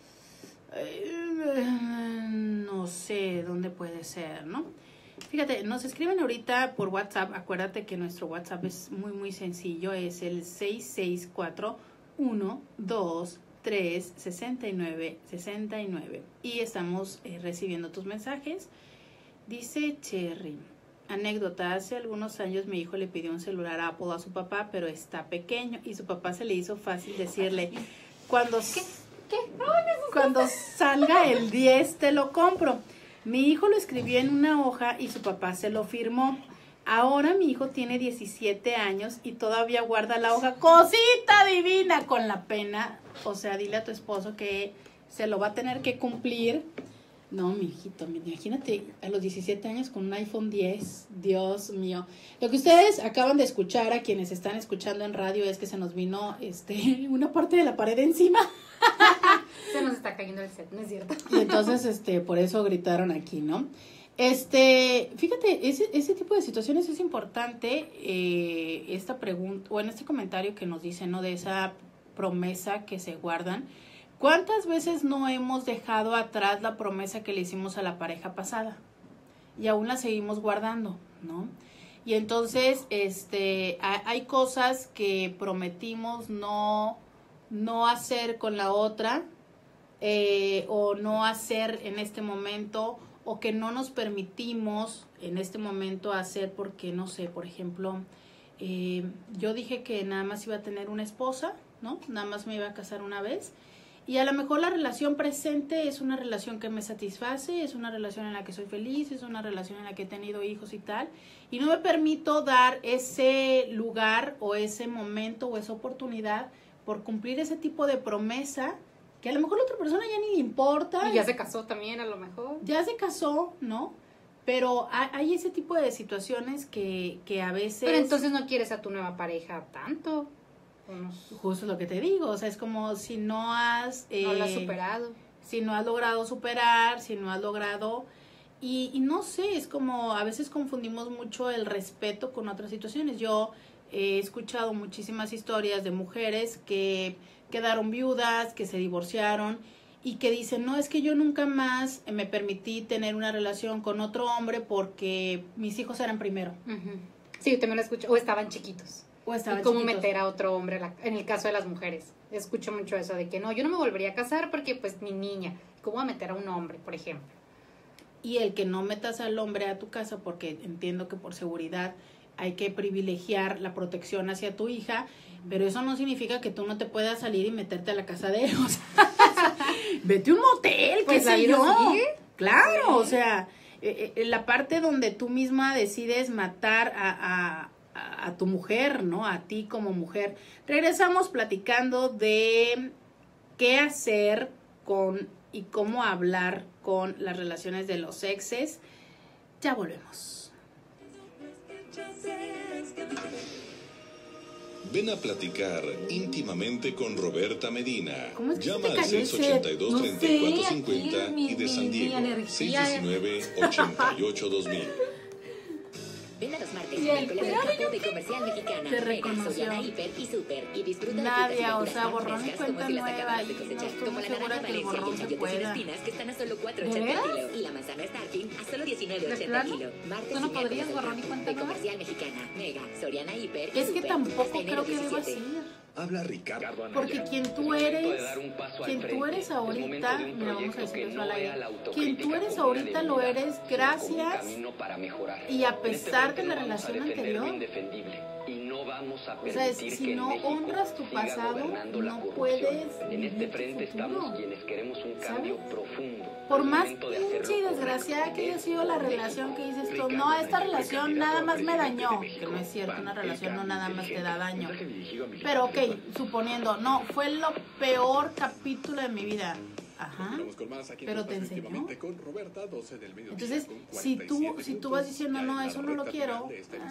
eh, no sé dónde puede ser, ¿no? Fíjate, nos escriben ahorita por WhatsApp, acuérdate que nuestro WhatsApp es muy muy sencillo, es el seis seis cuatro uno dos tres sesenta y nueve sesenta y nueve y estamos eh, recibiendo tus mensajes. Dice Cherry, anécdota, hace algunos años mi hijo le pidió un celular Apple a su papá, pero está pequeño y su papá se le hizo fácil decirle, cuando, ¿Qué? cuando salga el diez te lo compro. Mi hijo lo escribió en una hoja y su papá se lo firmó. Ahora mi hijo tiene diecisiete años y todavía guarda la hoja. Cosita divina, con la pena. O sea, dile a tu esposo que se lo va a tener que cumplir. No, mi hijito, imagínate a los diecisiete años con un iPhone diez. Dios mío. Lo que ustedes acaban de escuchar, a quienes están escuchando en radio, es que se nos vino este una parte de la pared encima. Se nos está cayendo el set, ¿no es cierto? Y entonces, este, por eso gritaron aquí, ¿no? Este, fíjate, ese, ese tipo de situaciones es importante, eh, esta pregunta, o en este comentario que nos dice, ¿no? De esa promesa que se guardan. ¿Cuántas veces no hemos dejado atrás la promesa que le hicimos a la pareja pasada? Y aún la seguimos guardando, ¿no? Y entonces, este, hay, hay cosas que prometimos no, no hacer con la otra, eh, o no hacer en este momento, o que no nos permitimos en este momento hacer porque, no sé, por ejemplo, eh, yo dije que nada más iba a tener una esposa, ¿no? Nada más me iba a casar una vez. Y a lo mejor la relación presente es una relación que me satisface, es una relación en la que soy feliz, es una relación en la que he tenido hijos y tal. Y no me permito dar ese lugar o ese momento o esa oportunidad por cumplir ese tipo de promesa que a lo mejor la otra persona ya ni le importa. Y ya se casó también, a lo mejor. Ya se casó, ¿no? Pero hay, hay ese tipo de situaciones que, que a veces... Pero entonces no quieres a tu nueva pareja tanto. Unos- Justo lo que te digo, o sea, es como si no has... no lo has eh, superado. si no has logrado superar, si no has logrado... Y, y no sé, es como a veces confundimos mucho el respeto con otras situaciones. Yo he escuchado muchísimas historias de mujeres que quedaron viudas, que se divorciaron y que dicen, no, es que yo nunca más me permití tener una relación con otro hombre porque mis hijos eran primero. Ujú. Sí, yo también lo escucho. O estaban chiquitos. O estaban Y cómo chiquitos. meter a otro hombre, la- en el caso de las mujeres. Escucho mucho eso de que no, yo no me volvería a casar porque pues mi niña. ¿Cómo va a meter a un hombre, por ejemplo? Y el que no metas al hombre a tu casa, porque entiendo que por seguridad hay que privilegiar la protección hacia tu hija, pero eso no significa que tú no te puedas salir y meterte a la casa de ellos. Vete a un motel, qué Pues la sé vida yo. sigue. Claro, Sí. o sea, eh, eh, la parte donde tú misma decides matar a, a, a, a tu mujer, ¿no? A ti como mujer. Regresamos platicando de qué hacer con y cómo hablar con las relaciones de los exes. Ya volvemos. Ven a platicar íntimamente con Roberta Medina. ¿Cómo es que Llama se te al cayó el seis ochenta y dos, set? treinta y cuatro No sé, cincuenta aquí mi- y de mi- San mi Diego energía. seis diecinueve, ochenta y ocho, dos mil. Ven a los martes y Y el miércoles al campo de Comercial Mexicana, te Mega, reconoció. Soriana, Hiper y Super, y disfruta de Nadia, frutas y o verduras sea, tan borrón y frescas cuenta como si las nueva, acabaras de y no cosechar, estoy como la segura naranja que el Valencia y borrón el se chayote sin pueda. espinas que están a solo cuatro ¿De ochenta el veras? kilo, y la manzana Starking a solo diecinueve ¿De ochenta el plano? kilo. Martes ¿Tú no y miércoles podrías al borrón y campo cuenta de nueva? Comercial Mexicana, Mega, Soriana, Hiper y Es que Super, tampoco hasta enero creo que debas diecisiete. ir. Habla Ricardo Anaya. Porque quien tú eres, quien tú eres ahorita, mira, vamos a decir eso al aire, quien tú eres ahorita lo eres gracias y a pesar de la relación anterior. O sea, es, si no honras tu pasado, no puedes vivir tu futuro, ¿sabes? Por más pinche y desgraciada que haya sido la relación que dices tú, no, esta relación nada más me dañó, que no es cierto, una relación no nada más te da daño. Pero ok, suponiendo, no, fue lo peor capítulo de mi vida. Ajá, pero te enseñó. Entonces, si tú, si tú vas diciendo, no, eso no lo quiero,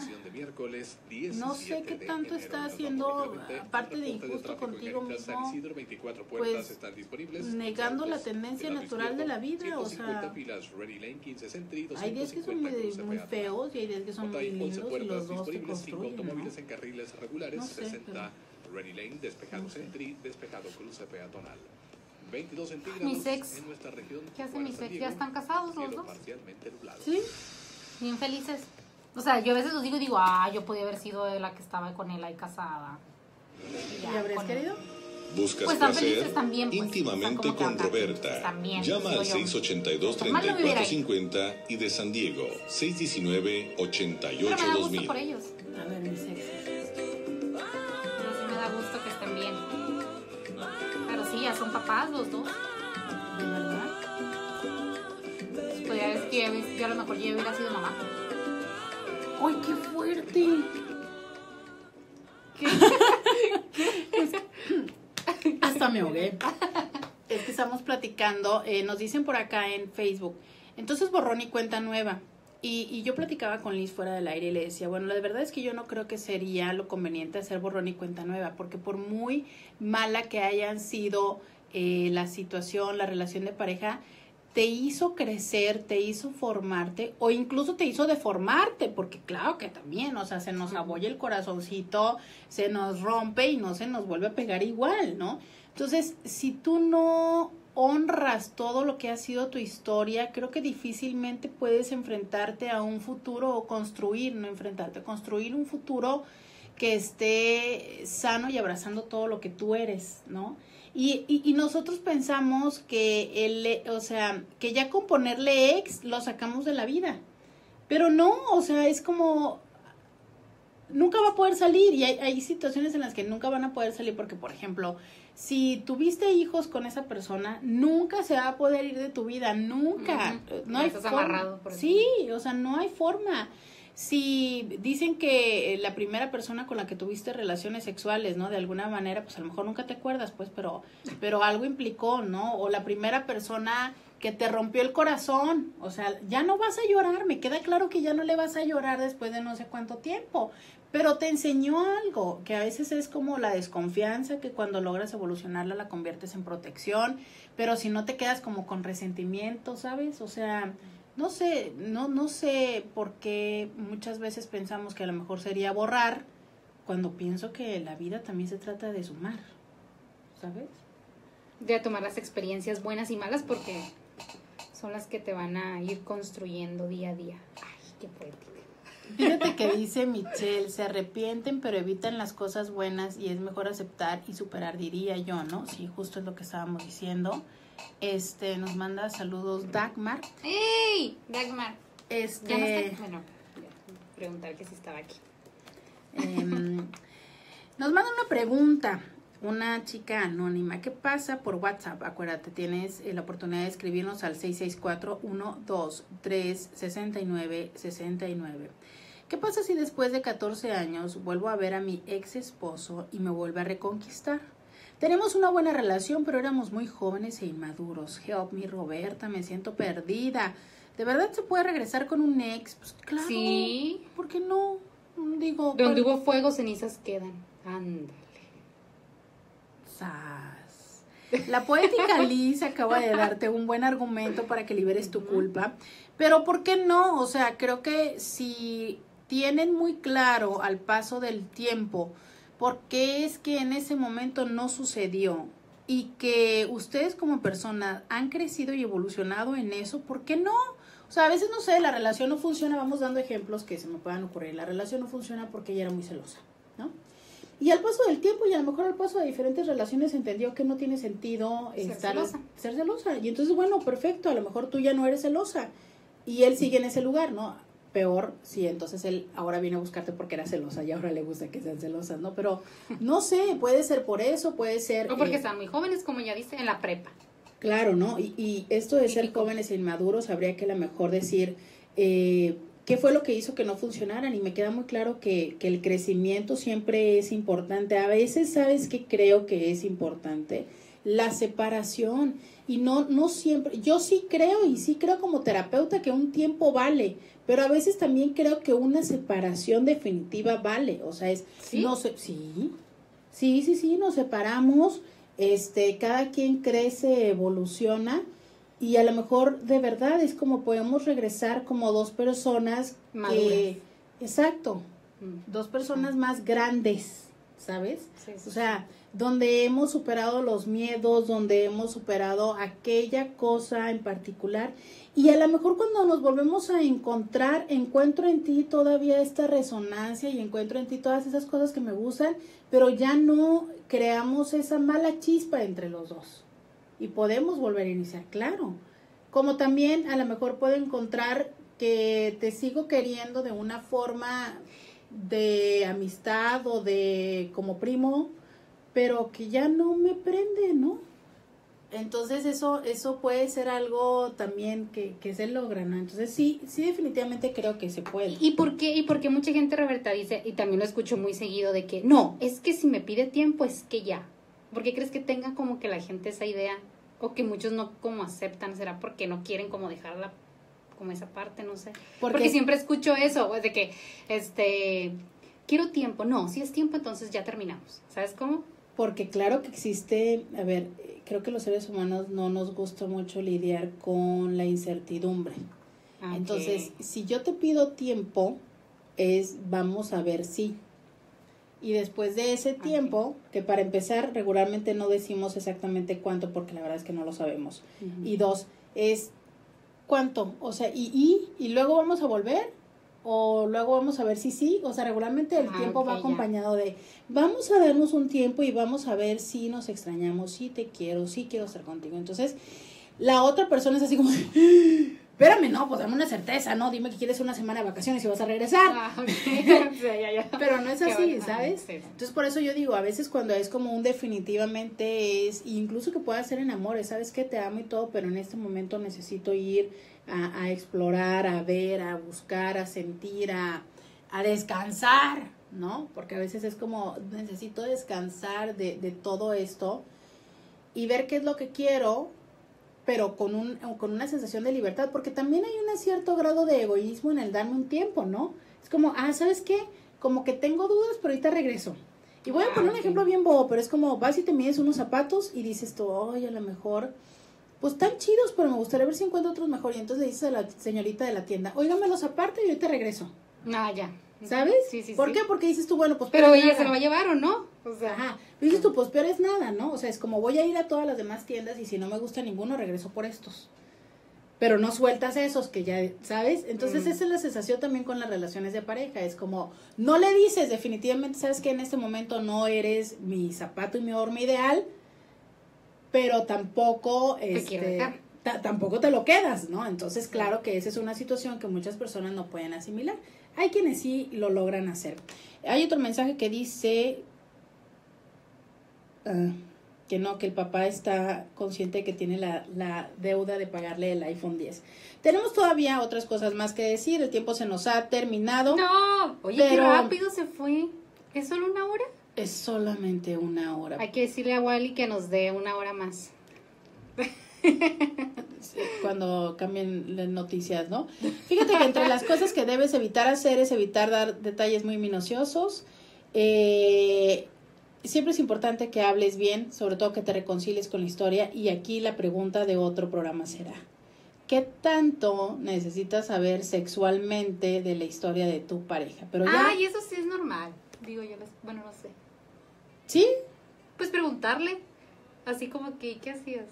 no sé qué tanto está haciendo, aparte de injusto contigo mismo, pues negando la tendencia natural de la vida. O sea, hay días que son muy, muy feos y hay días que son muy lindos y los dos te construyen, ¿no? No sé, pero... Ready Lane, despejado Sentry, despejado cruce peatonal. veintidós centígrados Mis ex, en nuestra región. ¿qué hacen mis ex? ¿Ya están casados los Cielo dos? parcialmente nublado. ¿Sí? Bien felices. O sea, yo a veces los digo y digo, ah, yo podía haber sido la que estaba con él ahí casada. Y ya, ¿Y habrías con- querido? ¿Buscas Pues están placer? felices también, pues, Íntimamente están como con que acá, Roberta. también, Llama digo al yo. seis ochenta y dos, Hasta mal treinta no y cuatro hubiera ido. cincuenta y de San Diego seis diecinueve, ochenta y Pero me ocho, da dos gusto mil. por ellos. A ver, mis exes. Pero sí me da gusto que estén bien. Pero sí, ya son papás los dos. ¿De verdad? Pues podría decir que yo, yo a lo mejor yo hubiera sido mamá. ¡Ay, qué fuerte! Hasta me ahogué. Es que estamos platicando, eh, nos dicen por acá en Facebook, entonces borrón y cuenta nueva. Y, y yo platicaba con Liz fuera del aire y le decía, bueno, la verdad es que yo no creo que sería lo conveniente hacer borrón y cuenta nueva, porque por muy mala que hayan sido eh, la situación, la relación de pareja, te hizo crecer, te hizo formarte o incluso te hizo deformarte, porque claro que también, o sea, se nos abolla el corazoncito, se nos rompe y no se nos vuelve a pegar igual, ¿no? Entonces, si tú no honras todo lo que ha sido tu historia, creo que difícilmente puedes enfrentarte a un futuro o construir, no enfrentarte, construir un futuro que esté sano y abrazando todo lo que tú eres, ¿no? Y, y, y nosotros pensamos que el, o sea, que ya con ponerle ex lo sacamos de la vida. Pero no, o sea, es como nunca va a poder salir y hay, hay situaciones en las que nunca van a poder salir porque, por ejemplo, si tuviste hijos con esa persona, nunca se va a poder ir de tu vida, nunca. Uh-huh. No hay Estás forma. amarrado por eso. Sí, o sea, no hay forma. Si dicen que la primera persona con la que tuviste relaciones sexuales, ¿no? De alguna manera, pues a lo mejor nunca te acuerdas, pues, pero, pero algo implicó, ¿no? O la primera persona que te rompió el corazón, o sea, ya no vas a llorar, me queda claro que ya no le vas a llorar después de no sé cuánto tiempo, pero te enseñó algo, que a veces es como la desconfianza, que cuando logras evolucionarla la conviertes en protección, pero si no te quedas como con resentimiento, ¿sabes? O sea, no sé, no, no sé por qué muchas veces pensamos que a lo mejor sería borrar, cuando pienso que la vida también se trata de sumar, ¿sabes? De tomar las experiencias buenas y malas porque son las que te van a ir construyendo día a día. Ay, qué poética. Fíjate que dice Michelle, se arrepienten pero evitan las cosas buenas y es mejor aceptar y superar, diría yo, ¿no? Sí, justo es lo que estábamos diciendo. Este, nos manda saludos Dagmar. ¡Ey! Dagmar. Este, Ya no está. Bueno, preguntar que si estaba aquí. Eh, nos manda una pregunta, una chica anónima. ¿Qué pasa por WhatsApp? Acuérdate, tienes eh, la oportunidad de escribirnos al seis seis cuatro, uno dos tres, seis nueve seis nueve. ¿Qué pasa si después de catorce años vuelvo a ver a mi ex esposo y me vuelve a reconquistar? Tenemos una buena relación, pero éramos muy jóvenes e inmaduros. Help me, Roberta, me siento perdida. ¿De verdad se puede regresar con un ex? Pues claro. Sí. ¿Por qué no? Digo, Donde ¿cuál? hubo fuego, cenizas quedan. Ándale. Sas. La poética Liz acaba de darte un buen argumento para que liberes tu culpa. Pero ¿por qué no? O sea, creo que si tienen muy claro al paso del tiempo por qué es que en ese momento no sucedió y que ustedes como personas han crecido y evolucionado en eso, ¿por qué no? O sea, a veces, no sé, la relación no funciona, vamos dando ejemplos que se me puedan ocurrir. La relación no funciona porque ella era muy celosa, ¿no? Y al paso del tiempo y a lo mejor al paso de diferentes relaciones entendió que no tiene sentido Ser estar, celosa. ser celosa. Y entonces, bueno, perfecto, a lo mejor tú ya no eres celosa y él sigue en ese lugar, ¿no? Peor si entonces él ahora viene a buscarte porque era celosa y ahora le gusta que sean celosas, ¿no? Pero no sé, puede ser por eso, puede ser... O porque eh, están muy jóvenes, como ya dice, en la prepa. Claro, ¿no? Y, y esto de ser Típico. jóvenes e inmaduros, habría que a lo mejor decir eh, qué fue lo que hizo que no funcionaran. Y me queda muy claro que, que el crecimiento siempre es importante. A veces, ¿sabes qué creo que es importante? La separación. Y no, no siempre, yo sí creo y sí creo como terapeuta que un tiempo vale, pero a veces también creo que una separación definitiva vale. O sea, es, ¿Sí? no sé, sí, sí, sí, sí, nos separamos. Este, cada quien crece, evoluciona y a lo mejor de verdad es como podemos regresar como dos personas Maduras. que, exacto, Mm. dos personas más grandes, ¿sabes? Sí, sí, O sea, donde hemos superado los miedos, donde hemos superado aquella cosa en particular y a lo mejor cuando nos volvemos a encontrar, encuentro en ti todavía esta resonancia y encuentro en ti todas esas cosas que me gustan, pero ya no creamos esa mala chispa entre los dos y podemos volver a iniciar, claro. Como también a lo mejor puedo encontrar que te sigo queriendo de una forma de amistad o de como primo, pero que ya no me prende, ¿no? Entonces eso eso puede ser algo también que, que se logra, ¿no? Entonces sí, sí definitivamente creo que se puede. ¿Y por qué? Y porque mucha gente, Roberta, dice, y también lo escucho muy seguido, de que no, es que si me pide tiempo es que ya. ¿Por qué crees que tenga como que la gente esa idea? O que muchos no como aceptan, ¿será porque no quieren como dejarla como esa parte? No sé. Porque, Porque siempre escucho eso, de que, este, quiero tiempo. No, si es tiempo, entonces ya terminamos. ¿Sabes cómo? Porque claro que existe, a ver, creo que los seres humanos no nos gusta mucho lidiar con la incertidumbre. Okay. Entonces, si yo te pido tiempo, es vamos a ver si. Y después de ese tiempo, que para empezar regularmente no decimos exactamente cuánto, porque la verdad es que no lo sabemos. Uh-huh. Y dos, es cuánto, o sea, y, y, y luego vamos a volver, o luego vamos a ver si sí, o sea, regularmente el Ah, tiempo ok, va ya. acompañado de, vamos a darnos un tiempo y vamos a ver si nos extrañamos, si te quiero, si quiero estar contigo. Entonces, la otra persona es así como, espérame, no, pues dame una certeza, ¿no? Dime que quieres una semana de vacaciones y vas a regresar. Ah, okay. Sí, ya, ya. Pero no es Qué así, bueno. ¿sabes? Sí, sí. Entonces, por eso yo digo, a veces cuando es como un definitivamente es, incluso que pueda ser en amores, ¿sabes qué? Te amo y todo, pero en este momento necesito ir a, a explorar, a ver, a buscar, a sentir, a, a descansar, ¿no? Porque a veces es como, necesito descansar de, de todo esto y ver qué es lo que quiero, pero con un con una sensación de libertad, porque también hay un cierto grado de egoísmo en el darme un tiempo, ¿no? Es como, ah, ¿sabes qué? Como que tengo dudas, pero ahorita regreso. Y voy a poner un ejemplo bien bobo, pero es como, vas y te mides unos zapatos y dices tú, oye, a lo mejor, pues están chidos, pero me gustaría ver si encuentro otros mejor. Y entonces le dices a la señorita de la tienda, óigamelos aparte y ahorita regreso. Ah, ya. ¿Sabes? Sí, sí, ¿Por sí. qué? Porque dices tú, bueno, pues... Pero peor es ella nada. se lo va a llevar, ¿o no? O sea, Ajá. Pero dices tú, pues peor es nada, ¿no? O sea, es como voy a ir a todas las demás tiendas y si no me gusta ninguno, regreso por estos. Pero no sueltas esos que ya, ¿sabes? Entonces Mm. esa es la sensación también con las relaciones de pareja. Es como, no le dices definitivamente, ¿sabes que en este momento no eres mi zapato y mi horma ideal? Pero tampoco, quiero este, dejar. ta- tampoco te lo quedas, ¿no? Entonces, claro que esa es una situación que muchas personas no pueden asimilar. Hay quienes sí lo logran hacer. Hay otro mensaje que dice ah, que no, que el papá está consciente de que tiene la, la deuda de pagarle el iPhone diez. Tenemos todavía otras cosas más que decir. El tiempo se nos ha terminado. no. Oye, qué Pero- rápido se fue. ¿Es solo una hora? Es solamente una hora. Hay que decirle a Wally que nos dé una hora más. Cuando cambien las noticias, ¿no? Fíjate que entre las cosas que debes evitar hacer es evitar dar detalles muy minuciosos. Eh, siempre es importante que hables bien, sobre todo que te reconcilies con la historia. Y aquí la pregunta de otro programa será: ¿qué tanto necesitas saber sexualmente de la historia de tu pareja? Pero ya, Ay, eso sí es normal. Digo yo, les- bueno, no sé. ¿sí? Pues preguntarle, así como que, ¿qué hacías?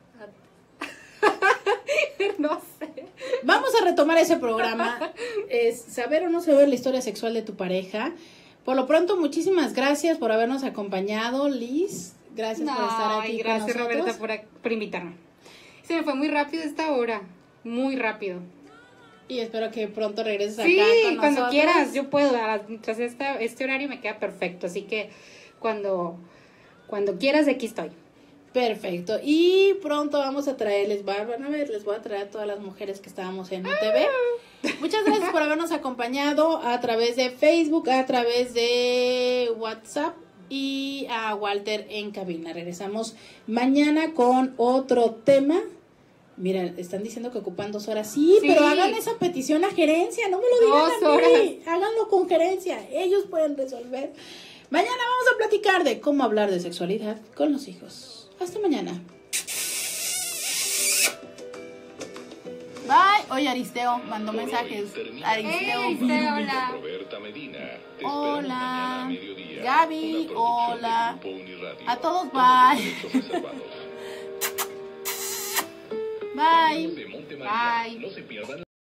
No sé. Vamos a retomar ese programa, es saber o no saber la historia sexual de tu pareja. Por lo pronto, muchísimas gracias por habernos acompañado, Liz. Gracias por estar aquí Ay, gracias, con nosotros. Roberta, por, por invitarme. Se me fue muy rápido esta hora, muy rápido. Y espero que pronto regreses Sí, acá con cuando nosotros. quieras, yo puedo. A las- Mientras esta, este horario me queda perfecto, así que cuando, cuando quieras, aquí estoy. Perfecto. Y pronto vamos a traerles, van a ver, les voy a traer a todas las mujeres que estábamos en U T V. Muchas gracias por habernos acompañado a través de Facebook, a través de WhatsApp y a Walter en cabina. Regresamos mañana con otro tema. Mira, están diciendo que ocupan dos horas. Sí, Sí. pero hagan esa petición a gerencia, no me lo digan Dos a mí. horas. Háganlo con gerencia, ellos pueden resolver. Mañana vamos a platicar de cómo hablar de sexualidad con los hijos. Hasta mañana. Bye. Oye, Aristeo mandó mensajes. Aristeo. Hey, Aristeo, hola. Roberta Medina. Te Hola. esperamos mañana a mediodía. Gaby, Una producción hola. de Grupo Uniradio. A todos, Con bye. los derechos reservados. Bye. De Monte María. Bye. No se pierdan